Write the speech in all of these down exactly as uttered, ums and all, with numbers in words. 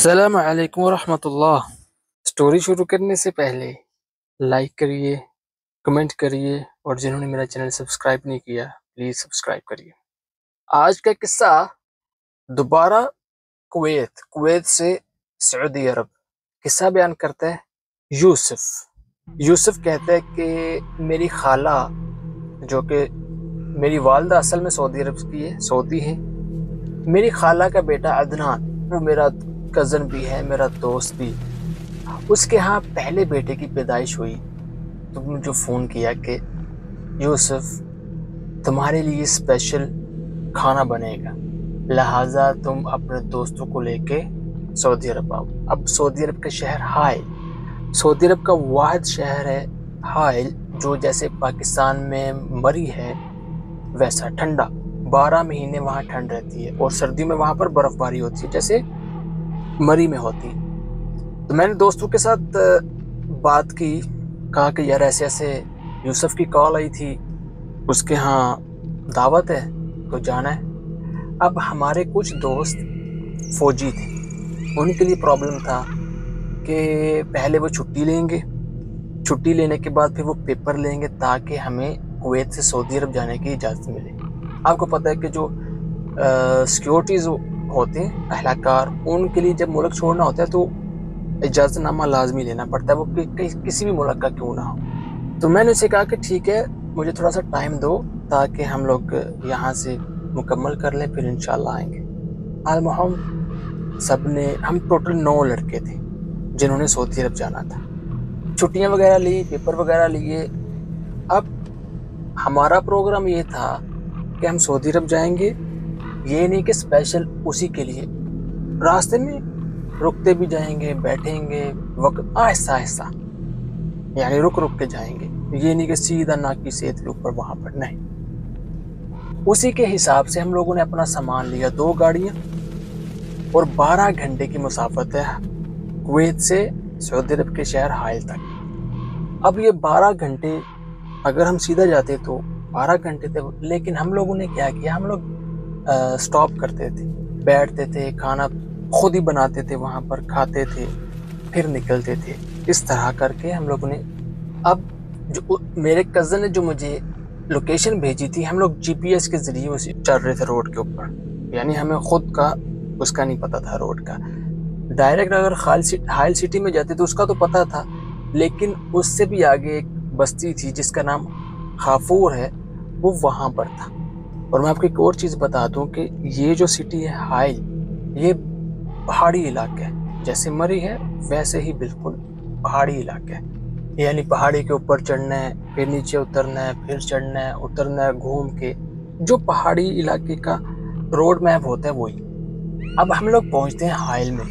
السلام علیکم ورحمۃ اللہ۔ سٹوری شروع کرنے سے پہلے لائک کریے، کمنٹ کریے، اور جنہوں نے میرا چینل سبسکرائب نہیں کیا پلیز سبسکرائب کریے۔ آج کا قصہ دوبارہ کویت کویت سے سعودی عرب قصہ بیان کرتا ہے یوسف۔ یوسف کہتا ہے کہ میری خالہ جو کہ میری والدہ اصل میں سعودی عرب کی ہے، سعودی ہے، میری خالہ کا بیٹا عدنان، وہ میرا کزن بھی ہے، میرا دوست بھی، اس کے ہاں پہلے بیٹے کی پیدائش ہوئی تو مجھے فون کیا کہ یوسف تمہارے لیے اسپیشل کھانا بنے گا، لہٰذا تم اپنے دوستوں کو لے کے سعودی عرب آؤ۔ اب سعودی عرب کا شہر حائل، سعودی عرب کا واحد شہر ہے حائل، جو جیسے پاکستان میں مری ہے ویسا ٹھنڈا، بارہ مہینے وہاں ٹھنڈ رہتی ہے اور سردیوں میں وہاں پر برف باری ہوتی ہے جیسے مری میں ہوتی۔ تو میں نے دوستوں کے ساتھ بات کی، کہا کہ یار ایسے ایسے یوسف کی کال آئی تھی، اس کے ہاں دعوت ہے تو جانا ہے۔ اب ہمارے کچھ دوست فوجی تھے، ان کے لیے پرابلم تھا کہ پہلے وہ چھٹی لیں گے، چھٹی لینے کے بعد پھر وہ پیپر لیں گے تاکہ ہمیں کویت سے سعودی عرب جانے کی اجازت ملے۔ آپ کو پتہ ہے کہ جو سیکیورٹیز ہوتے ہیں اہلکار، ان کے لیے جب ملک چھوڑنا ہوتا ہے تو اجازت نامہ لازمی لینا پڑتا ہے، وہ کسی بھی ملک کا کیوں نہ ہو۔ تو میں نے اسے کہا کہ ٹھیک ہے مجھے تھوڑا سا ٹائم دو تاکہ ہم لوگ یہاں سے مکمل کر لیں، پھر انشاءاللہ آئیں گے۔ المہم سب نے، ہم ٹوٹل نو لڑکے تھے جنہوں نے سعودی عرب جانا تھا، چھٹیاں وغیرہ لی، پیپر وغیرہ لیے۔ اب ہمارا پروگرام یہ تھا کہ ہم سعودی عرب جائیں گے، یہ نہیں کہ اسپیشل اسی کے لیے، راستے میں رکتے بھی جائیں گے، بیٹھیں گے، وقت آہستہ آہستہ، یعنی رک رک کے جائیں گے، یہ نہیں کہ سیدھا ناکی صحت کے اوپر وہاں پر، نہیں۔ اسی کے حساب سے ہم لوگوں نے اپنا سامان لیا، دو گاڑیاں، اور بارہ گھنٹے کی مسافت ہے کویت سے سعودی عرب کے شہر حائل تک۔ اب یہ بارہ گھنٹے اگر ہم سیدھا جاتے تو بارہ گھنٹے تھے، لیکن ہم لوگوں نے کیا کیا، ہم لوگ سٹاپ کرتے تھے، بیٹھتے تھے، کھانا خود ہی بناتے تھے، وہاں پر کھاتے تھے، پھر نکلتے تھے۔ اس طرح کر کے ہم لوگوں نے، اب جو میرے کزن نے جو مجھے لوکیشن بھیجی تھی، ہم لوگ جی پی ایس کے ذریعے اسے چل رہے تھے روڈ کے اوپر، یعنی ہمیں خود کا اس کا نہیں پتہ تھا روڈ کا۔ ڈائریکٹ اگر حائل سٹی میں جاتے تو اس کا تو پتہ تھا، لیکن اس سے بھی آگے ایک بستی تھی جس کا نام خافور ہے، وہ وہاں پر تھا۔ اور میں آپ کو ایک اور چیز بتا دوں کہ یہ جو سٹی ہے حائل، یہ پہاڑی علاقہ ہے، جیسے مری ہے ویسے ہی بالکل پہاڑی علاقہ ہے، یعنی پہاڑی کے اوپر چڑھنا ہے، پھر نیچے اترنا ہے، پھر چڑھنا ہے، اترنا ہے، گھوم کے، جو پہاڑی علاقے کا روڈ میپ ہوتا ہے وہی۔ اب ہم لوگ پہنچتے ہیں حائل میں،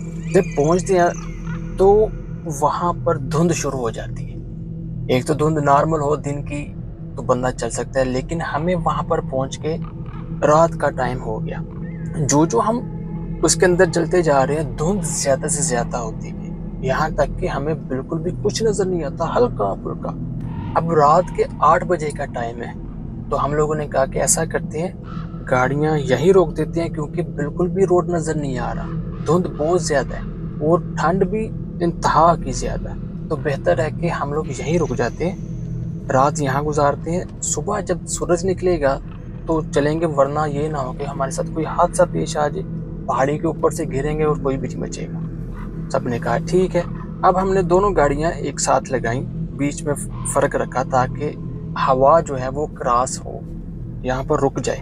جب پہنچتے ہیں تو وہاں پر دھند شروع ہو جاتی ہے۔ ایک تو دھند نارمل ہو دن کی تو بندہ چل سکتا ہے، لیکن ہمیں وہاں پر پہنچ کے رات کا ٹائم ہو گیا۔ جو جو ہم اس کے اندر چلتے جا رہے ہیں دھند زیادہ سے زیادہ ہوتی ہے، یہاں تک کہ ہمیں بالکل بھی کچھ نظر نہیں آتا، ہلکا پھلکا۔ اب رات کے آٹھ بجے کا ٹائم ہے تو ہم لوگوں نے کہا کہ ایسا کرتے ہیں گاڑیاں یہیں روک دیتے ہیں، کیونکہ بالکل بھی روڈ نظر نہیں آ رہا، دھند بہت زیادہ ہے اور ٹھنڈ بھی انتہا کی زیادہ ہے، تو بہتر ہے کہ ہم لوگ یہیں رک جاتے ہیں، رات یہاں گزارتے ہیں، صبح جب سورج نکلے گا تو چلیں گے، ورنہ یہ نہ ہو کہ ہمارے ساتھ کوئی حادثہ پیش آ جائے، پہاڑی کے اوپر سے گریں گے اور کوئی بھی نہیں بچے گا۔ سب نے کہا ٹھیک ہے۔ اب ہم نے دونوں گاڑیاں ایک ساتھ لگائیں، بیچ میں فرق رکھا تاکہ ہوا جو ہے وہ کراس ہو، یہاں پر رک جائے۔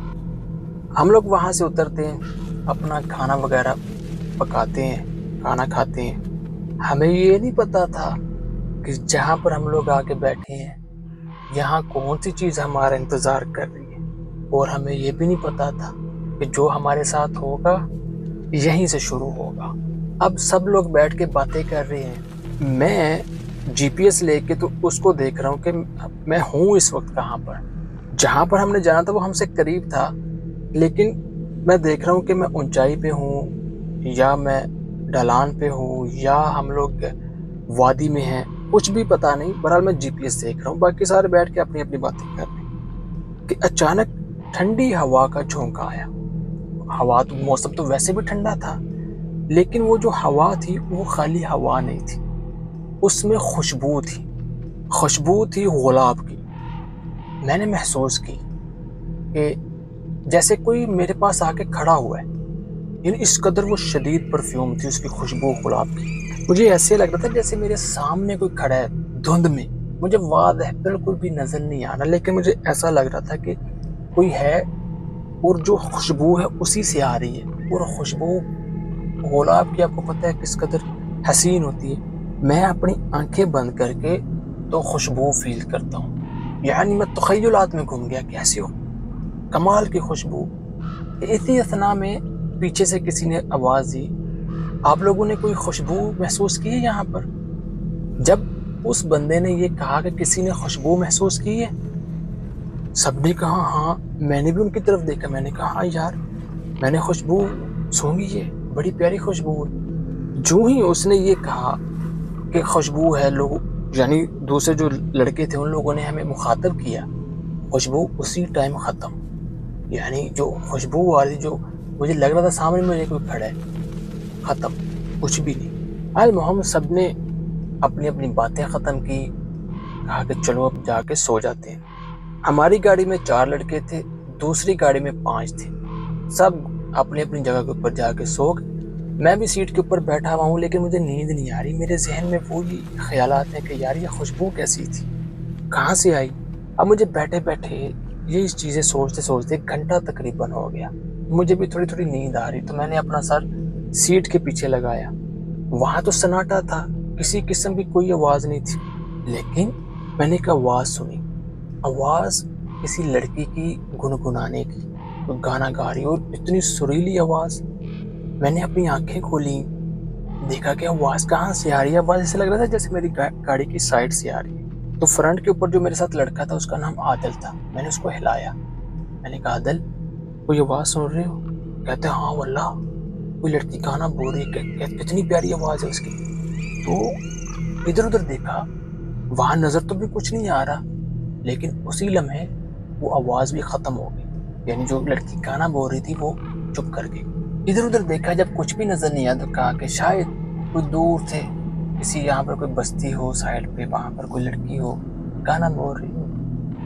ہم لوگ وہاں سے اترتے ہیں، اپنا کھانا وغیرہ پکاتے ہیں، کھانا کھاتے ہیں۔ ہمیں یہ نہیں پتا تھا کہ جہاں پر ہم لوگ آ کے بیٹھے ہیں یہاں کون سی چیز ہمارا انتظار کر رہی ہے، اور ہمیں یہ بھی نہیں پتا تھا کہ جو ہمارے ساتھ ہوگا یہیں سے شروع ہوگا۔ اب سب لوگ بیٹھ کے باتیں کر رہے ہیں، میں جی پی ایس لے کے تو اس کو دیکھ رہا ہوں کہ میں ہوں اس وقت کہاں پر، جہاں پر ہم نے جانا تھا وہ ہم سے قریب تھا، لیکن میں دیکھ رہا ہوں کہ میں اونچائی پہ ہوں یا میں ڈھلان پہ ہوں یا ہم لوگ وادی میں ہیں، کچھ بھی پتہ نہیں۔ بہرحال میں جی پی ایس دیکھ رہا ہوں، باقی سارے بیٹھ کے اپنی اپنی باتیں کر رہے ہیں کہ اچانک ٹھنڈی ہوا کا جھونکا آیا۔ ہوا تو موسم تو ویسے بھی ٹھنڈا تھا، لیکن وہ جو ہوا تھی وہ خالی ہوا نہیں تھی، اس میں خوشبو تھی، خوشبو تھی گلاب کی۔ میں نے محسوس کی کہ جیسے کوئی میرے پاس آ کے کھڑا ہوا ہے، یعنی اس قدر وہ شدید پرفیوم تھی اس کی خوشبو گلاب کی۔ مجھے ایسے لگ رہا تھا جیسے میرے سامنے کوئی کھڑا ہے دھند میں، مجھے واضح بالکل بھی نظر نہیں آ رہا، لیکن مجھے ایسا لگ رہا تھا کہ کوئی ہے اور جو خوشبو ہے اسی سے آ رہی ہے۔ اور خوشبو گلاب کی آپ کو پتہ ہے کس قدر حسین ہوتی ہے۔ میں اپنی آنکھیں بند کر کے تو خوشبو فیل کرتا ہوں، یعنی میں تخیلات میں گھوم گیا کیسی ہو کمال کی خوشبو۔ اسی اثنا میں پیچھے سے کسی نے آواز دی، آپ لوگوں نے کوئی خوشبو محسوس کی ہے یہاں پر؟ جب اس بندے نے یہ کہا کہ کسی نے خوشبو محسوس کی ہے، سب نے کہا ہاں۔ میں نے بھی ان کی طرف دیکھا، میں نے کہا ہاں یار میں نے خوشبو سونگھی ہے، بڑی پیاری خوشبو ہے۔ جو ہی اس نے یہ کہا کہ خوشبو ہے، لوگ یعنی دوسرے جو لڑکے تھے ان لوگوں نے ہمیں مخاطب کیا، خوشبو اسی ٹائم ختم۔ یعنی جو خوشبو آ رہی جو مجھے لگ رہا تھا سامنے مجھے کوئی کھڑا ہے، ختم، کچھ بھی نہیں۔ المہم سب نے اپنی اپنی باتیں ختم کی، کہا کہ چلو اب جا کے سو جاتے ہیں۔ ہماری گاڑی میں چار لڑکے تھے، دوسری گاڑی میں پانچ تھے، سب اپنی اپنی جگہ کے اوپر جا کے سو گئے۔ میں بھی سیٹ کے اوپر بیٹھا ہوا ہوں لیکن مجھے نیند نہیں آ رہی، میرے ذہن میں وہی خیالات ہیں کہ یار یہ خوشبو کیسی تھی، کہاں سے آئی۔ اب مجھے بیٹھے بیٹھے یہ چیزیں سوچتے سوچتے ایک گھنٹہ تقریباً ہو گیا، مجھے بھی تھوڑی تھوڑی نیند آ رہی، تو میں نے اپنا سر سیٹ کے پیچھے لگایا۔ وہاں تو سناٹا تھا، کسی قسم کی کوئی آواز نہیں تھی، لیکن میں نے ایک آواز سنی، آواز کسی لڑکی کی گنگنانے کی، وہ گانا گا رہی اور اتنی سریلی آواز۔ میں نے اپنی آنکھیں کھولی، دیکھا کہ آواز کہاں سے آ رہی ہے، آواز ایسے لگ رہا تھا جیسے میری گاڑی کی سائڈ سے آ رہی ہے۔ تو فرنٹ کے اوپر جو میرے ساتھ لڑکا تھا اس کا نام عادل تھا، میں نے اس کو ہلایا، میں نے کہا عادل کوئی آواز سن رہے ہو؟ کہتے ہاں واللہ کوئی لڑکی گانا بول رہی ہے، کتنی پیاری آواز ہے اس کی۔ تو ادھر ادھر دیکھا، وہاں نظر تو بھی کچھ نہیں آ رہا، لیکن اسی لمحے وہ آواز بھی ختم ہو گئی، یعنی جو لڑکی گانا بول رہی تھی وہ چپ کر گئی۔ ادھر ادھر دیکھا، جب کچھ بھی نظر نہیں آیا تو کہا کہ شاید کوئی دور تھے، کسی یہاں پر کوئی بستی ہو سائڈ پہ، وہاں پر کوئی لڑکی ہو گانا بول رہی ہو۔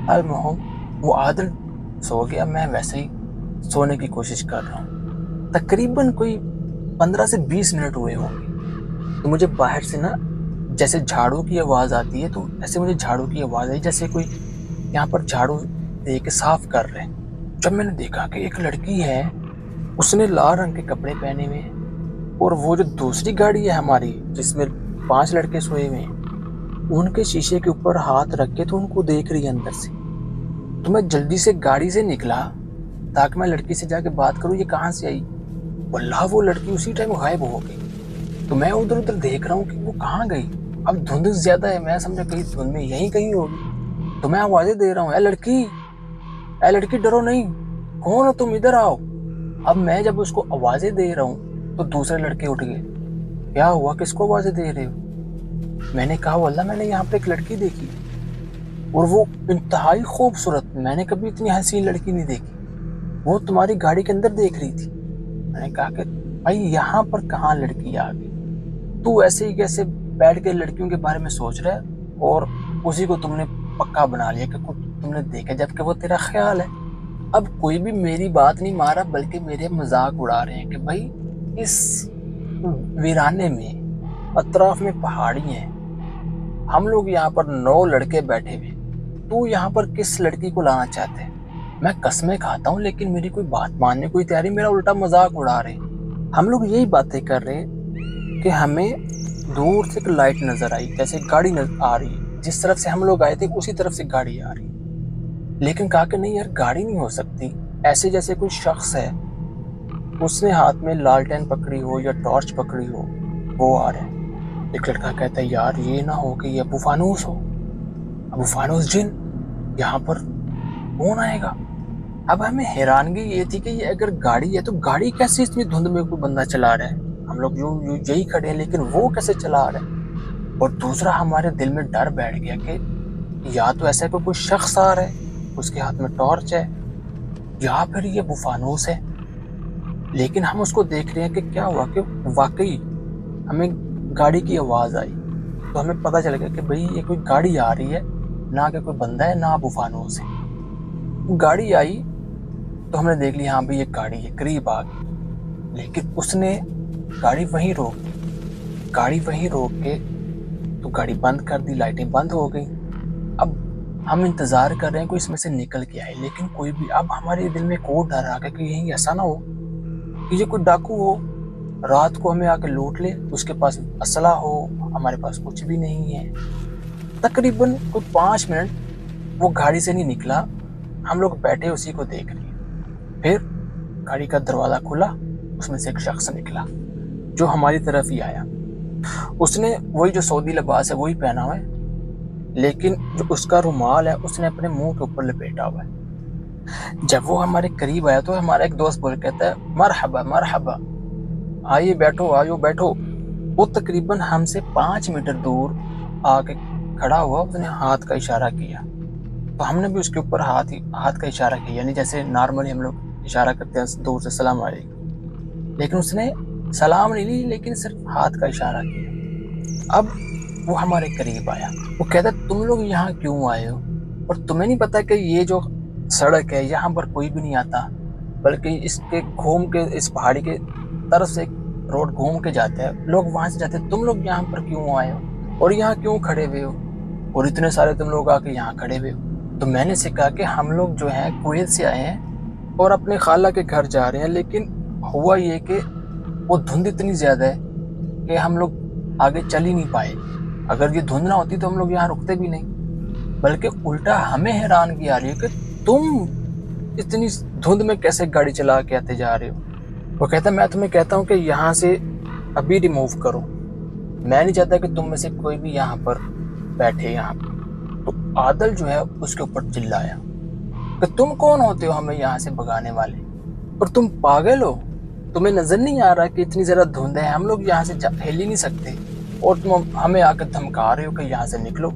المہم وہ عادل سو گیا، میں ویسے ہی سونے کی کوشش کر رہا ہوں۔ تقریباً کوئی پندرہ سے بیس منٹ ہوئے ہوں گے تو مجھے باہر سے نا جیسے جھاڑو کی آواز آتی ہے، تو ایسے مجھے جھاڑو کی آواز آئی جیسے کوئی یہاں پر جھاڑو دے کے صاف کر رہے ہیں۔ جب میں نے دیکھا کہ ایک لڑکی ہے، اس نے لال رنگ کے کپڑے پہنے ہوئے ہیں، اور وہ جو دوسری گاڑی ہے ہماری جس میں پانچ لڑکے سوئے ہوئے ہیں، ان کے شیشے کے اوپر ہاتھ رکھ کے تو ان کو دیکھ رہی ہے اندر سے۔ تو میں جلدی سے گاڑی سے نکلا تاکہ میں لڑکی سے جا کے بات کروں یہ کہاں سے آئی، واللہ وہ لڑکی اسی ٹائم غائب ہو گئی۔ تو میں ادھر ادھر دیکھ رہا ہوں کہ وہ کہاں گئی۔ اب دھند زیادہ ہے، میں سمجھا کہیں دھند میں یہیں کہیں ہوگی، تو میں آوازیں دے رہا ہوں، اے لڑکی اے لڑکی ڈرو نہیں، کون ہو تم، ادھر آؤ۔ اب میں جب اس کو آوازیں دے رہا ہوں تو دوسرے لڑکے اٹھ گئے، کیا ہوا، کس کو آوازیں دے رہے ہو؟ میں نے کہا واللہ میں نے یہاں پہ ایک لڑکی دیکھی اور وہ انتہائی خوبصورت، میں نے کبھی اتنی حسین لڑکی نہیں دیکھی، وہ تمہاری گاڑی کے اندر دیکھ رہی تھی۔ میں نے کہا کہ بھائی یہاں پر کہاں لڑکی آ گئی، تو ایسے ہی کیسے بیٹھ کے لڑکیوں کے بارے میں سوچ رہا ہے اور اسی کو تم نے پکا بنا لیا کہ کچھ تم نے دیکھا جبکہ وہ تیرا خیال ہے۔ اب کوئی بھی میری بات نہیں مارا بلکہ میرے مذاق اڑا رہے ہیں کہ بھائی اس ویرانے میں اطراف میں پہاڑی ہیں، ہم لوگ یہاں پر نو لڑکے بیٹھے ہوئے، تو یہاں پر کس لڑکی کو لانا چاہتے ہیں؟ میں قسمیں کھاتا ہوں لیکن میری کوئی بات ماننے کوئی تیاری، میرا الٹا مذاق اڑا رہے ہیں۔ ہم لوگ یہی باتیں کر رہے ہیں کہ ہمیں دور سے ایک لائٹ نظر آئی، جیسے گاڑی نظر آ رہی ہے، جس طرف سے ہم لوگ آئے تھے اسی طرف سے گاڑی آ رہی ہے، لیکن کہا کہ نہیں یار گاڑی نہیں ہو سکتی، ایسے جیسے کوئی شخص ہے، اس نے ہاتھ میں لالٹین پکڑی ہو یا ٹارچ پکڑی ہو، وہ آ رہے ہیں۔ ایک لڑکا کہتا ہے یار یہ نہ ہو کہ یہ ابو فانوس ہو، ابو فانوس جن، یہاں پر کون آئے گا؟ اب ہمیں حیرانگی یہ تھی کہ یہ اگر گاڑی ہے تو گاڑی کیسے اتنی دھند میں کوئی بندہ چلا رہا ہے، ہم لوگ یوں یوں یہی کھڑے ہیں لیکن وہ کیسے چلا رہا ہے؟ اور دوسرا ہمارے دل میں ڈر بیٹھ گیا کہ یا تو ایسا کہ کوئی شخص آ رہا ہے، اس کے ہاتھ میں ٹارچ ہے، یا پھر یہ ابو فانوس ہے۔ لیکن ہم اس کو دیکھ رہے ہیں کہ کیا ہوا کہ واقعی ہمیں گاڑی کی آواز آئی، تو ہمیں پتہ چل گیا کہ بھئی یہ کوئی گاڑی آ رہی ہے، نہ کہ کوئی بندہ ہے نہ ابو فانوس ہے۔ گاڑی آئی تو ہم نے دیکھ لی ہاں بھئی یہ گاڑی ہے، قریب آ گئی، لیکن اس نے گاڑی وہیں روک دی۔ گاڑی وہیں روک کے تو گاڑی بند کر دی، لائٹیں بند ہو گئی۔ اب ہم انتظار کر رہے ہیں کوئی اس میں سے نکل کے آئے، لیکن کوئی بھی، اب ہمارے دل میں ایک اور ڈر آ گیا کہ کہیں ایسا نہ ہو کہ یہ کوئی ڈاکو ہو، رات کو ہمیں آ کے لوٹ لے، اس کے پاس اسلحہ ہو، ہمارے پاس کچھ بھی نہیں ہے۔ تقریباً کوئی پانچ منٹ وہ گاڑی سے نہیں نکلا، ہم لوگ بیٹھے اسی کو دیکھ رہے ہیں۔ پھر گاڑی کا دروازہ کھلا، اس میں سے ایک شخص نکلا جو ہماری طرف ہی آیا۔ اس نے وہی جو سعودی لباس ہے وہی پہنا ہوا ہے، لیکن جو اس کا رومال ہے اس نے اپنے منہ کے اوپر لپیٹا ہوا ہے۔ جب وہ ہمارے قریب آیا تو ہمارا ایک دوست بول کہتا ہے مرحبا مرحبا، آئیے بیٹھو آئیو بیٹھو۔ وہ تقریباً ہم سے پانچ میٹر دور آ کے کھڑا ہوا، اس نے ہاتھ کا اشارہ کیا، تو ہم نے بھی اس کے اوپر ہاتھ ہاتھ کا اشارہ کیا، یعنی جیسے نارملی ہم لوگ اشارہ کرتے ہیں دور سے سلام علیکم، لیکن اس نے سلام نہیں لی، لیکن صرف ہاتھ کا اشارہ کیا۔ اب وہ ہمارے قریب آیا، وہ کہتا تم لوگ یہاں کیوں آئے ہو، اور تمہیں نہیں پتا کہ یہ جو سڑک ہے یہاں پر کوئی بھی نہیں آتا، بلکہ اس کے گھوم کے اس پہاڑی کے طرف سے روڈ گھوم کے جاتے ہیں، لوگ وہاں سے جاتے ہیں، تم لوگ یہاں پر کیوں آئے ہو اور یہاں کیوں کھڑے ہوئے ہو، اور اتنے سارے تم لوگ آ کے یہاں کھڑے ہوئے ہو۔ تو میں نے سے کہا کہ ہم لوگ جو ہیں کویت سے آئے ہیں اور اپنے خالہ کے گھر جا رہے ہیں، لیکن ہوا یہ کہ وہ دھند اتنی زیادہ ہے کہ ہم لوگ آگے چل ہی نہیں پائے۔ اگر یہ دھند نہ ہوتی تو ہم لوگ یہاں رکتے بھی نہیں، بلکہ الٹا ہمیں حیرانگی آ رہی ہے کہ تم اتنی دھند میں کیسے گاڑی چلا کے آتے جا رہے ہو۔ وہ کہتا ہے میں تمہیں کہتا ہوں کہ یہاں سے ابھی ریموو کرو، میں نہیں چاہتا کہ تم میں سے کوئی بھی یہاں پر بیٹھے یہاں پر۔ تو عادل جو ہے اس کے اوپر چلایا کہ تم کون ہوتے ہو ہمیں یہاں سے بھگانے والے، اور تم پاگل ہو، تمہیں نظر نہیں آ رہا کہ اتنی زیادہ دھند ہے، ہم لوگ یہاں سے ہل ہی نہیں سکتے، اور تم ہمیں آ کے دھمکا رہے ہو کہ یہاں سے نکلو۔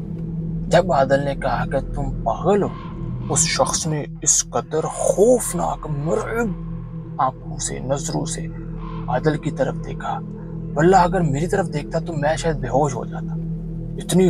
جب عادل نے کہا کہ تم پاگل ہو، اس شخص نے اس قدر خوفناک مرعب آنکھوں سے نظروں سے عادل کی طرف دیکھا، واللہ اگر میری طرف دیکھتا تو میں شاید بے ہوش ہو جاتا، اتنی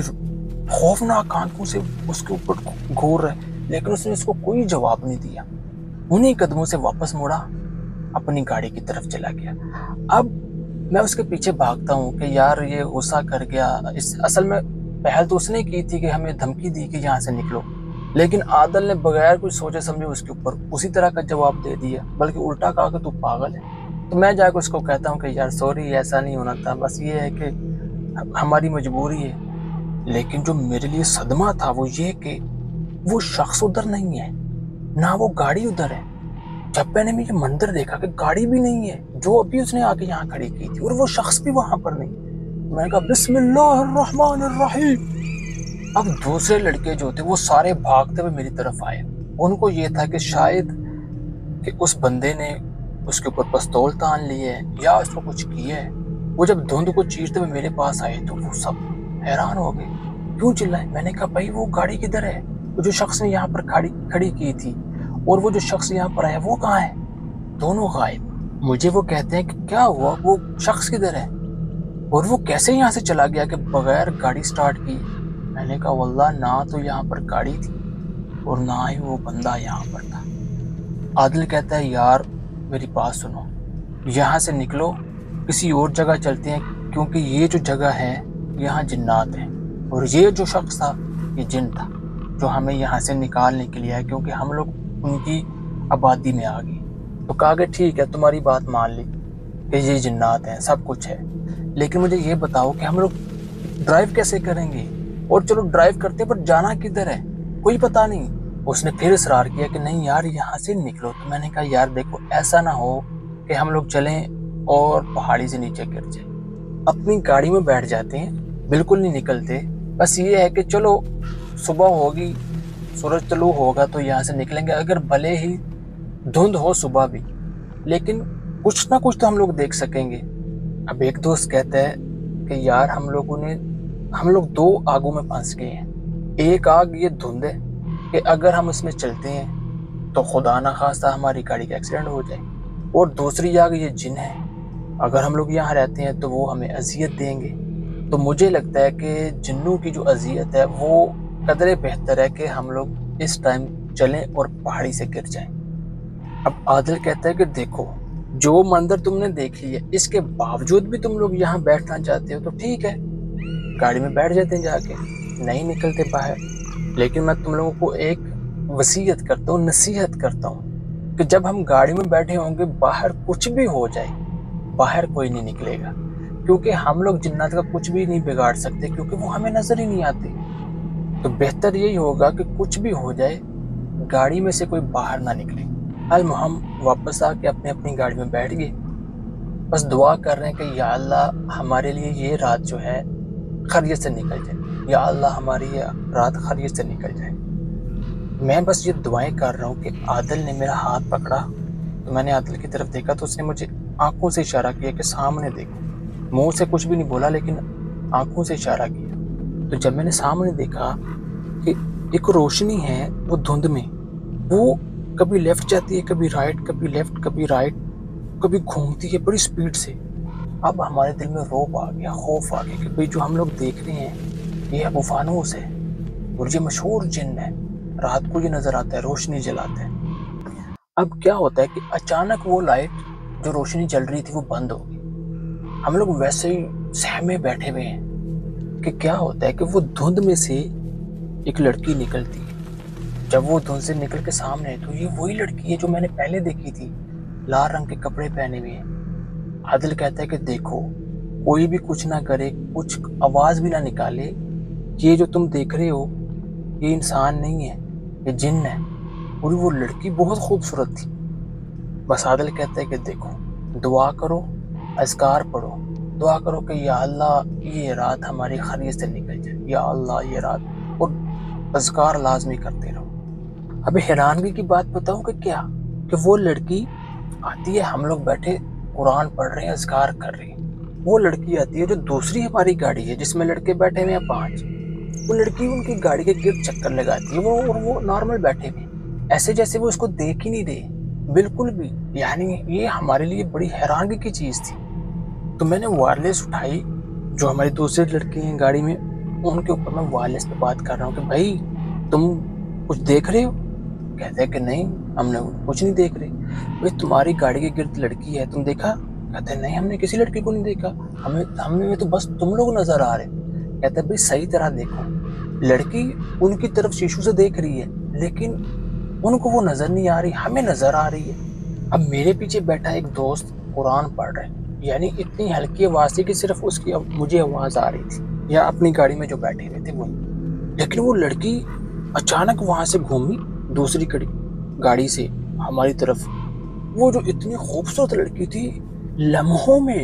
خوفناک آنکھوں سے اس کے اوپر گھور رہے، لیکن اس نے اس کو کوئی جواب نہیں دیا، انہی قدموں سے واپس موڑا، اپنی گاڑی کی طرف چلا گیا۔ اب میں اس کے پیچھے بھاگتا ہوں کہ یار یہ غصہ کر گیا، اس اصل میں پہل تو اس نے کی تھی کہ ہمیں دھمکی دی کہ یہاں سے نکلو، لیکن عادل نے بغیر کچھ سوچے سمجھے اس کے اوپر اسی طرح کا جواب دے دیا، بلکہ الٹا کہا کہ تو پاگل ہے۔ تو میں جا کے اس کو کہتا ہوں کہ یار سوری، ایسا نہیں ہونا تھا، بس یہ ہے کہ ہماری مجبوری ہے۔ لیکن جو میرے لیے صدمہ تھا وہ یہ کہ وہ شخص ادھر نہیں ہے، نہ وہ گاڑی ادھر ہے۔ جب میں نے یہ منظر دیکھا کہ گاڑی بھی نہیں ہے جو ابھی اس نے آ کے یہاں کھڑی کی تھی، اور وہ شخص بھی وہاں پر نہیں، میں نے کہا بسم اللہ الرحمن الرحیم۔ اب دوسرے لڑکے جو تھے وہ سارے بھاگتے ہوئے میری طرف آئے، ان کو یہ تھا کہ شاید کہ اس بندے نے اس کے اوپر پستول تان لی ہے یا اس کو کچھ کیا ہے۔ وہ جب دھند کو چیرتے ہوئے میرے پاس آئے تو وہ سب حیران ہو گئے، کیوں چلائے؟ میں نے کہا بھائی وہ گاڑی کدھر ہے، وہ جو شخص نے یہاں پر کھڑی کھڑی کی تھی، اور وہ جو شخص یہاں پر آیا وہ کہاں ہے؟ دونوں غائب۔ مجھے وہ کہتے ہیں کہ کیا ہوا، وہ شخص کدھر ہے اور وہ کیسے یہاں سے چلا گیا کہ بغیر گاڑی سٹارٹ کی؟ میں نے کہا واللہ نہ تو یہاں پر گاڑی تھی اور نہ ہی وہ بندہ یہاں پر تھا۔ عادل کہتا ہے یار میری بات سنو، یہاں سے نکلو، کسی اور جگہ چلتے ہیں، کیونکہ یہ جو جگہ ہے یہاں جنات ہیں، اور یہ جو شخص تھا یہ جن تھا جو ہمیں یہاں سے نکالنے کے لیے ہے، کیونکہ ہم لوگ ان کی آبادی میں آ گئے۔ تو کہا کہ ٹھیک ہے تمہاری بات مان لی کہ یہ جنات ہیں، سب کچھ ہے، لیکن مجھے یہ بتاؤ کہ ہم لوگ ڈرائیو کیسے کریں گے، اور چلو ڈرائیو کرتے پر جانا کدھر ہے، کوئی پتہ نہیں۔ اس نے پھر اصرار کیا کہ نہیں یار یہاں سے نکلو۔ تو میں نے کہا یار دیکھو ایسا نہ ہو کہ ہم لوگ چلیں اور پہاڑی سے نیچے گر جائیں، اپنی گاڑی میں بیٹھ جاتے ہیں، بالکل نہیں نکلتے، بس یہ ہے کہ چلو صبح ہوگی، سورج طلوع ہوگا تو یہاں سے نکلیں گے، اگر بھلے ہی دھند ہو صبح بھی، لیکن کچھ نہ کچھ تو ہم لوگ دیکھ سکیں گے۔ اب ایک دوست کہتا ہے کہ یار ہم لوگوں نے ہم لوگ دو آگوں میں پھنس گئے ہیں، ایک آگ یہ دھند ہے کہ اگر ہم اس میں چلتے ہیں تو خدا نہ خواستہ ہماری گاڑی کا ایکسیڈنٹ ہو جائے، اور دوسری جگہ یہ جن ہے، اگر ہم لوگ یہاں رہتے ہیں تو وہ ہمیں اذیت دیں گے۔ تو مجھے لگتا ہے کہ جنوں کی جو اذیت ہے وہ قدرے بہتر ہے کہ ہم لوگ اس ٹائم چلیں اور پہاڑی سے گر جائیں۔ اب عادل کہتا ہے کہ دیکھو جو منظر تم نے دیکھ لی ہے اس کے باوجود بھی تم لوگ یہاں بیٹھنا چاہتے ہو تو ٹھیک ہے، گاڑی میں بیٹھ جاتے ہیں، جا کے نہیں نکلتے باہر۔ لیکن میں تم لوگوں کو ایک وصیت کرتا ہوں، نصیحت کرتا ہوں کہ جب ہم گاڑی میں بیٹھے ہوں گے باہر کچھ بھی ہو جائے باہر کوئی نہیں نکلے گا، کیونکہ ہم لوگ جنات کا کچھ بھی نہیں بگاڑ سکتے کیونکہ وہ ہمیں نظر ہی نہیں آتے۔ تو بہتر یہی ہوگا کہ کچھ بھی ہو جائے گاڑی میں سے کوئی باہر نہ نکلے۔ ہم واپس آ کے اپنے اپنی گاڑی میں بیٹھ گئے، بس دعا کر رہے ہیں کہ یا اللہ ہمارے لیے یہ رات جو ہے خیریت سے نکل جائے، یا اللہ ہماری یہ رات خیریت سے نکل جائے۔ میں بس یہ دعائیں کر رہا ہوں کہ عادل نے میرا ہاتھ پکڑا تو میں نے عادل کی طرف دیکھا تو اس نے مجھے آنکھوں سے اشارہ کیا کہ سامنے دیکھو، منہ سے کچھ بھی نہیں بولا لیکن آنکھوں سے اشارہ کیا۔ تو جب میں نے سامنے دیکھا کہ ایک روشنی ہے وہ دھند میں، وہ کبھی لیفٹ جاتی ہے، کبھی رائٹ، کبھی لیفٹ، کبھی رائٹ، کبھی گھومتی ہے بڑی سپیڈ سے۔ اب ہمارے دل میں روب آ گیا، خوف آ گیا کہ بھئی جو ہم لوگ دیکھ رہے ہیں یہ ابو فانوس ہے اور یہ مشہور جن ہے، رات کو یہ نظر آتا ہے، روشنی جلاتا ہے۔ اب کیا ہوتا ہے کہ اچانک وہ لائٹ جو روشنی جل رہی تھی وہ بند ہو گئی۔ ہم لوگ ویسے ہی سہمے بیٹھے ہوئے ہیں کہ کیا ہوتا ہے کہ وہ دھند میں سے ایک لڑکی نکلتی ہے۔ جب وہ دھند سے نکل کے سامنے ہے تو یہ وہی لڑکی ہے جو میں نے پہلے دیکھی تھی، لال رنگ کے کپڑے پہنے ہوئے ہیں۔ عادل کہتا ہے کہ دیکھو کوئی بھی کچھ نہ کرے، کچھ آواز بھی نہ نکالے، یہ جو تم دیکھ رہے ہو یہ انسان نہیں ہے، یہ جن ہے۔ اور وہ لڑکی بہت خوبصورت تھی۔ بس عادل کہتا ہے کہ دیکھو دعا کرو، اذکار پڑھو، دعا کرو کہ یا اللہ یہ رات ہماری خیریت سے نکل جائے، یا اللہ یہ رات، اور اذکار لازمی کرتے رہو۔ اب حیرانگی کی بات بتاؤں کہ کیا کہ وہ لڑکی آتی ہے، ہم لوگ بیٹھے قرآن پڑھ رہے ہیں، اذکار کر رہے ہیں، وہ لڑکی آتی ہے جو دوسری ہماری گاڑی ہے جس میں لڑکے بیٹھے ہوئے ہیں پانچ، وہ لڑکی ان کی گاڑی کے گرد چکر لگاتی ہے، وہ اور وہ نارمل بیٹھے ہوئے ایسے جیسے وہ اس کو دیکھ ہی نہیں رہے بالکل بھی۔ یعنی یہ ہمارے لیے بڑی حیرانگی کی چیز تھی۔ تو میں نے وائرلیس اٹھائی، جو ہمارے دوسرے لڑکے ہیں گاڑی میں ان کے اوپر میں وائرلیس پہ بات کر رہا ہوں کہ بھائی تم کچھ دیکھ رہے ہو؟ کہتے ہیں کہ نہیں ہم نے کچھ نہیں دیکھ رہے۔ بھائی تمہاری گاڑی کے گرد لڑکی ہے، تم دیکھا؟ کہتے ہیں نہیں ہم نے کسی لڑکی کو نہیں دیکھا، ہمیں ہم نے تو بس تم لوگ نظر آ رہے۔ کہتے ہیں بھائی صحیح طرح دیکھو، لڑکی ان کی طرف شیشو سے دیکھ رہی ہے لیکن ان کو وہ نظر نہیں آ رہی، ہمیں نظر آ رہی ہے۔ اب میرے پیچھے بیٹھا ایک دوست قرآن پڑھ رہے، یعنی اتنی ہلکی آواز تھی کہ صرف اس کی مجھے آواز آ رہی تھی، یا اپنی گاڑی میں جو بیٹھے ہوئے تھے وہی۔ لیکن وہ لڑکی اچانک وہاں سے گھومی دوسری گاڑی سے ہماری طرف۔ وہ جو اتنی خوبصورت لڑکی تھی، لمحوں میں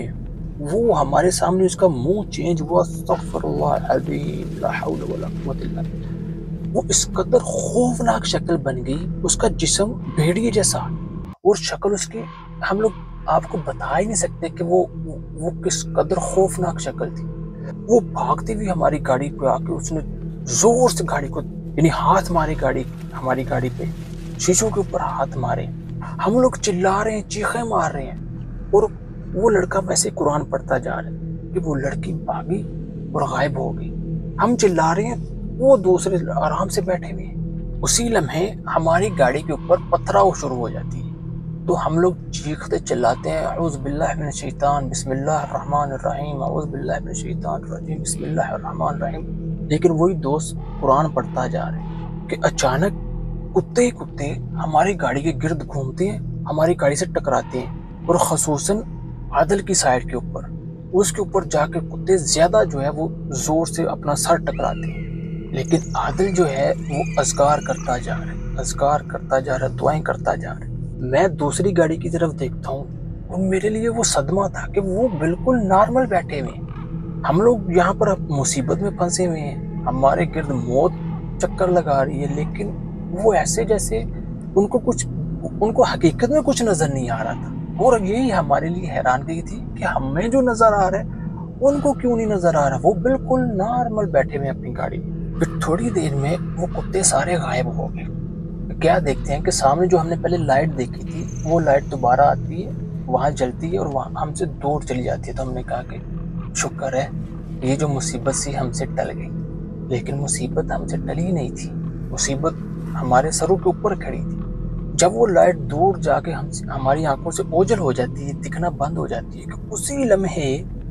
وہ ہمارے سامنے اس کا منہ چینج ہوا، استغفر اللہ العظیم لا حول ولا قوت الا باللہ۔ وہ اس قدر خوفناک شکل بن گئی، اس کا جسم بھیڑیے جیسا، اور شکل اس کی ہم لوگ آپ کو بتا ہی نہیں سکتے کہ وہ وہ کس قدر خوفناک شکل تھی۔ وہ بھاگتی ہوئی ہماری گاڑی پہ آ کے اس نے زور سے گاڑی کو یعنی ہاتھ مارے، گاڑی ہماری گاڑی پہ شیشوں کے اوپر ہاتھ مارے۔ ہم لوگ چلا رہے ہیں، چیخیں مار رہے ہیں، اور وہ لڑکا ویسے قرآن پڑھتا جا رہا ہے کہ وہ لڑکی بھاگی اور غائب ہو گئی۔ ہم چلا رہے ہیں، وہ دوسرے آرام سے بیٹھے ہوئے ہیں۔ اسی لمحے ہماری گاڑی کے اوپر پتھراؤ شروع ہو جاتی ہے، تو ہم لوگ چیختے چلاتے ہیں اعوذ باللہ من الشیطان بسم اللہ الرحمن الرحیم، اعوذ باللہ من الشیطان الرجیم بسم اللہ الرحمن الرحیم۔ لیکن وہی دوست قرآن پڑھتا جا رہے ہیں کہ اچانک کتے ہی کتے ہماری گاڑی کے گرد گھومتے ہیں، ہماری گاڑی سے ٹکراتے ہیں، اور خصوصاً عادل کی سائڈ کے اوپر، اس کے اوپر جا کے کتے زیادہ جو ہے وہ زور سے اپنا سر ٹکراتے ہیں۔ لیکن عادل جو ہے وہ اذکار کرتا جا رہا ہے، اذکار کرتا جا رہا ہے، دعائیں کرتا جا رہا ہے۔ میں دوسری گاڑی کی طرف دیکھتا ہوں اور میرے لیے وہ صدمہ تھا کہ وہ بالکل نارمل بیٹھے ہوئے ہیں، ہم لوگ یہاں پر مصیبت میں پھنسے ہوئے ہیں، ہمارے گرد موت چکر لگا رہی ہے، لیکن وہ ایسے جیسے ان کو کچھ ان کو حقیقت میں کچھ نظر نہیں آ رہا تھا۔ اور یہی ہمارے لیے حیرانگی تھی کہ ہمیں جو نظر آ رہا ہے ان کو کیوں نہیں نظر آ رہا۔ وہ بالکل نارمل بیٹھے ہوئے اپنی گاڑی میں۔ پھر تھوڑی دیر میں وہ کتے سارے غائب ہو گئے۔ کیا دیکھتے ہیں کہ سامنے جو ہم نے پہلے لائٹ دیکھی تھی وہ لائٹ دوبارہ آتی ہے، وہاں جلتی ہے اور وہاں ہم سے دور چلی جاتی ہے۔ تو ہم نے کہا کہ شکر ہے یہ جو مصیبت سی ہم سے ٹل گئی، لیکن مصیبت ہم سے ٹلی ہی نہیں تھی، مصیبت ہمارے سروں کے اوپر کھڑی تھی۔ جب وہ لائٹ دور جا کے ہم ہماری آنکھوں سے اوجھل ہو جاتی ہے، دکھنا بند ہو جاتی ہے، کہ اسی لمحے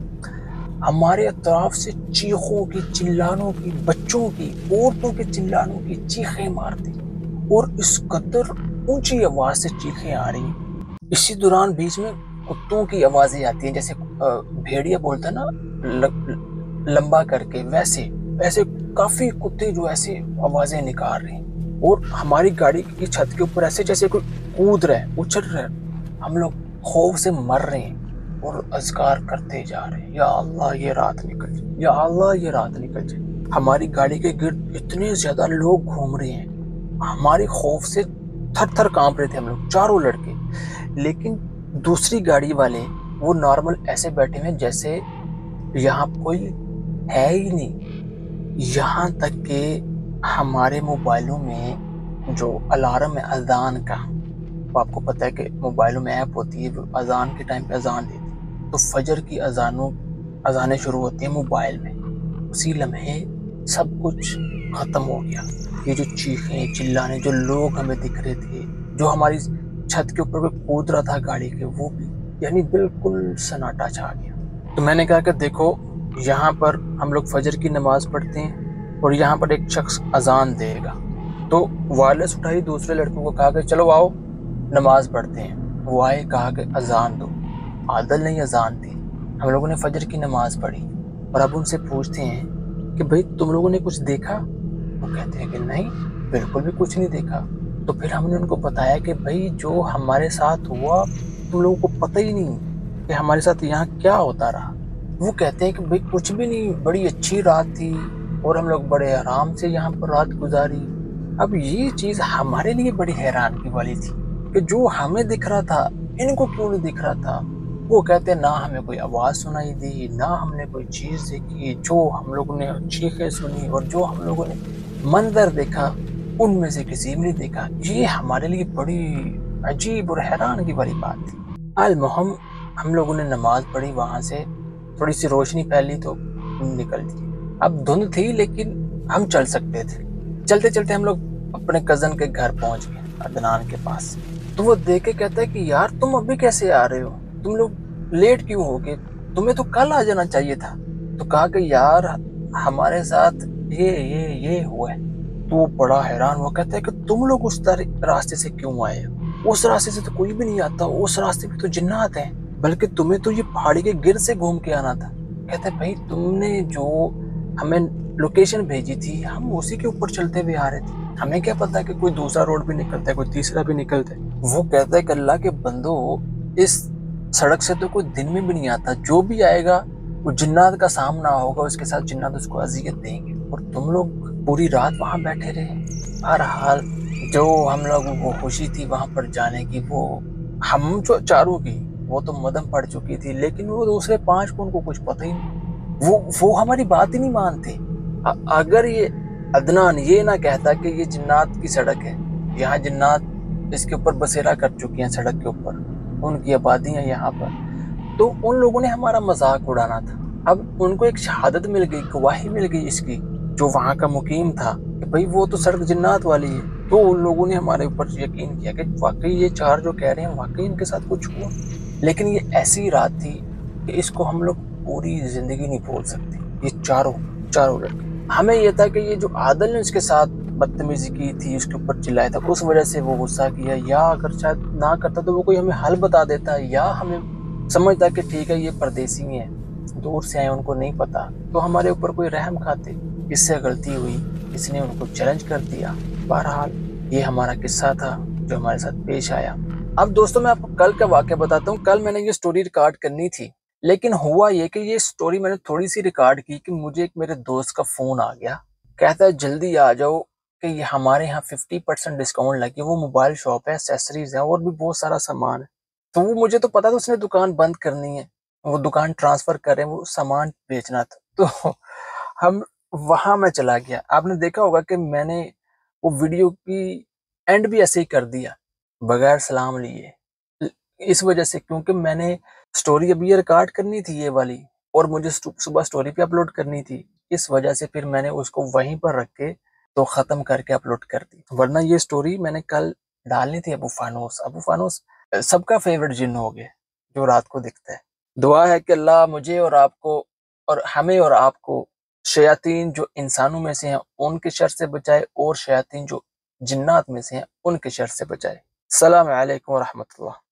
ہمارے اطراف سے چیخوں کی، چلانوں کی، بچوں کی، عورتوں کے چلانوں کی چیخیں مارتی اور اس قدر اونچی آواز سے چیخیں آ رہی ہیں۔ اسی دوران بیچ میں کتوں کی آوازیں آتی ہیں، جیسے بھیڑیا بولتا ہے نا لمبا کر کے، ویسے ویسے کافی کتے جو ایسے آوازیں نکال رہے ہیں، اور ہماری گاڑی کی چھت کے اوپر ایسے جیسے کوئی کود رہے، اچھل رہے، ہم لوگ خوف سے مر رہے ہیں اور اذکار کرتے جا رہے ہیں، یا اللہ یہ رات نکل جائے، یا اللہ یہ رات نکل جائے۔ ہماری گاڑی کے گرد اتنے زیادہ لوگ گھوم رہے ہیں، ہماری خوف سے تھر تھر کانپ رہے تھے ہم لوگ چاروں لڑکے، لیکن دوسری گاڑی والے وہ نارمل ایسے بیٹھے ہیں جیسے یہاں کوئی ہے ہی نہیں۔ یہاں تک کہ ہمارے موبائلوں میں جو الارم ہے اذان کا، آپ کو پتہ ہے کہ موبائلوں میں ایپ ہوتی ہے جو اذان کے ٹائم پہ اذان دیتی ہے، تو فجر کی اذانوں اذانیں شروع ہوتی ہیں موبائل میں، اسی لمحے سب کچھ ختم ہو گیا۔ یہ جو چیخیں چلانے، جو لوگ ہمیں دکھ رہے تھے، جو ہماری چھت کے اوپر کوئی کود رہا تھا گاڑی کے، وہ بھی یعنی بالکل سناٹا چھا گیا۔ تو میں نے کہا کہ دیکھو یہاں پر ہم لوگ فجر کی نماز پڑھتے ہیں اور یہاں پر ایک شخص اذان دے گا، تو وائرلیس اٹھائی، دوسرے لڑکوں کو کہا کہ چلو آؤ نماز پڑھتے ہیں۔ وہ آئے، کہا کہ اذان دو، عادل نے اذان دی، ہم لوگوں نے فجر کی نماز پڑھی، اور اب ان سے پوچھتے ہیں کہ بھئی تم لوگوں نے کچھ دیکھا؟ وہ کہتے ہیں کہ نہیں، بالکل بھی کچھ نہیں دیکھا۔ تو پھر ہم نے ان کو بتایا کہ بھئی جو ہمارے ساتھ ہوا تم لوگوں کو پتہ ہی نہیں کہ ہمارے ساتھ یہاں کیا ہوتا رہا۔ وہ کہتے ہیں کہ بھئی کچھ بھی نہیں، بڑی اچھی رات تھی اور ہم لوگ بڑے آرام سے یہاں پر رات گزاری۔ اب یہ چیز ہمارے لیے بڑی حیرانگی والی تھی کہ جو ہمیں دکھ رہا تھا ان کو کیوں نہیں دکھ رہا تھا۔ وہ کہتے ہیں نہ ہمیں کوئی آواز سنائی دی، نہ ہم نے کوئی چیز دیکھی، جو ہم لوگوں نے چیخیں سنی اور جو ہم لوگوں نے منظر دیکھا ان میں سے کسی بھی نہیں دیکھا۔ یہ ہمارے لیے بڑی عجیب اور حیرانگی والی بات تھی۔ المہم ہم لوگوں نے نماز پڑھی، وہاں سے تھوڑی سی روشنی پھیلی تو نکل دی۔ اب دھند تھی لیکن ہم چل سکتے تھے۔ چلتے چلتے ہم لوگ اپنے کزن کے گھر پہنچ گئے، عدنان کے پاس۔ تو وہ دیکھ کے کہتا ہے کہ یار تم ابھی کیسے آ رہے ہو، تم لوگ لیٹ کیوں ہو گئے، تمہیں تو کل آ جانا چاہیے تھا۔ تو کہا کہ یار ہمارے ساتھ یہ یہ یہ ہوا ہے۔ تو وہ بڑا حیران ہوا، کہتا ہے کہ تم لوگ اس راستے سے کیوں آئے ہو، اس راستے سے تو کوئی بھی نہیں آتا، اس راستے پہ تو جنات ہیں، بلکہ تمہیں تو یہ پہاڑی کے گرد سے گھوم کے آنا تھا۔ کہتا ہے بھائی تم نے جو ہمیں لوکیشن بھیجی تھی ہم اسی کے اوپر چلتے ہوئے آ رہے تھے، ہمیں کیا پتا کہ کوئی دوسرا روڈ بھی نکلتا ہے، کوئی تیسرا بھی نکلتا ہے۔ وہ کہتا ہے کہ اللہ کے بندو اس سڑک سے تو کوئی دن میں بھی نہیں آتا، جو بھی آئے گا وہ جنات کا سامنا ہوگا، اس کے ساتھ جنات اس کو اذیت دیں گے، اور تم لوگ پوری رات وہاں بیٹھے رہے۔ بہرحال جو ہم لوگوں کو خوشی تھی وہاں پر جانے کی، وہ ہم جو چاروں کی وہ تو مدم پڑ چکی تھی، لیکن وہ دوسرے پانچ کو ان کو کچھ پتہ ہی نہیں، وہ وہ ہماری بات ہی نہیں مانتے۔ اگر یہ عدنان یہ نہ کہتا کہ یہ جنات کی سڑک ہے، یہاں جنات اس کے اوپر بسیرا کر چکی ہیں، سڑک کے اوپر ان کی آبادیاں یہاں پر، تو ان لوگوں نے ہمارا مذاق اڑانا تھا۔ اب ان کو ایک شہادت مل گئی، گواہی مل گئی اس کی، جو وہاں کا مقیم تھا کہ بھئی وہ تو سڑک جنات والی ہے، تو ان لوگوں نے ہمارے اوپر یقین کیا کہ واقعی یہ چار جو کہہ رہے ہیں واقعی ان کے ساتھ کچھ ہوا۔ لیکن یہ ایسی رات تھی کہ اس کو ہم لوگ پوری زندگی نہیں بھول سکتے۔ یہ چاروں چاروں لڑکے، ہمیں یہ تھا کہ یہ جو عادل نے اس کے ساتھ بدتمیزی کی تھی، اس کے اوپر چلایا تھا، اس وجہ سے وہ غصہ کیا، یا اگر شاید نہ کرتا تو وہ کوئی ہمیں حل بتا دیتا، یا ہمیں سمجھتا کہ ٹھیک ہے یہ پردیسی ہیں، دور سے آئے، ان کو نہیں پتا، تو ہمارے اوپر کوئی رحم کھاتے۔ اس سے غلطی ہوئی، اس نے ان کو چیلنج کر دیا۔ بہرحال یہ ہمارا قصہ تھا جو ہمارے ساتھ پیش آیا۔ اب دوستوں میں آپ کو کل کا واقعہ بتاتا ہوں۔ کل میں نے یہ سٹوری ریکارڈ کرنی تھی، لیکن ہوا یہ کہ یہ سٹوری میں نے تھوڑی سی ریکارڈ کی کہ مجھے ایک میرے دوست کا فون آ گیا، کہتا ہے جلدی آ جاؤ کہ یہ ہمارے ہاں ففٹی پرسینٹ ڈسکاؤنٹ لگی، وہ موبائل شاپ ہے، ایکسیسریز ہیں اور بھی بہت سارا سامان ہے۔ تو وہ مجھے تو پتا تھا اس نے دکان بند کرنی ہے، وہ دکان ٹرانسفر کر رہے ہیں، وہ سامان بیچنا تھا۔ تو ہم وہاں میں چلا گیا۔ آپ نے دیکھا ہوگا کہ میں نے وہ ویڈیو کی اینڈ بھی ایسے ہی کر دیا بغیر سلام لیے، اس وجہ سے کیونکہ میں نے سٹوری ابھی یہ ریکارڈ کرنی تھی یہ والی، اور مجھے صبح سٹوری پہ اپلوڈ کرنی تھی، اس وجہ سے پھر میں نے اس کو وہیں پر رکھ کے تو ختم کر کے اپلوڈ کر دی، ورنہ یہ سٹوری میں نے کل ڈالنی تھی ابو فانوس۔ ابو فانوس سب کا فیورٹ جن ہو گئے جو رات کو دکھتا ہے۔ دعا ہے کہ اللہ مجھے اور آپ کو اور ہمیں اور آپ کو شیاطین جو انسانوں میں سے ہیں ان کے شر سے بچائے، اور شیاطین جو جنات میں سے ہیں ان کے شر سے بچائے۔ السلام علیکم ورحمۃ اللہ۔